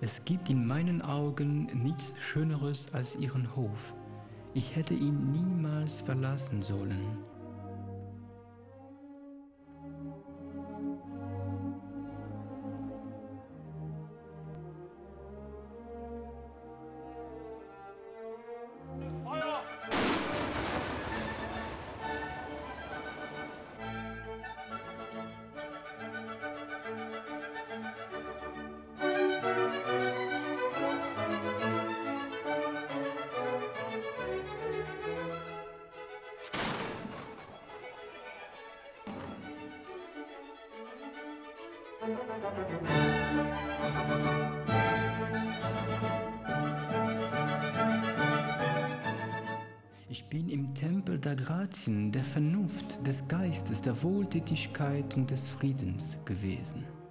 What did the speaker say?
Es gibt in meinen Augen nichts Schöneres als Ihren Hof. Ich hätte ihn niemals verlassen sollen. Ich bin im Tempel der Grazien, der Vernunft, des Geistes, der Wohltätigkeit und des Friedens gewesen.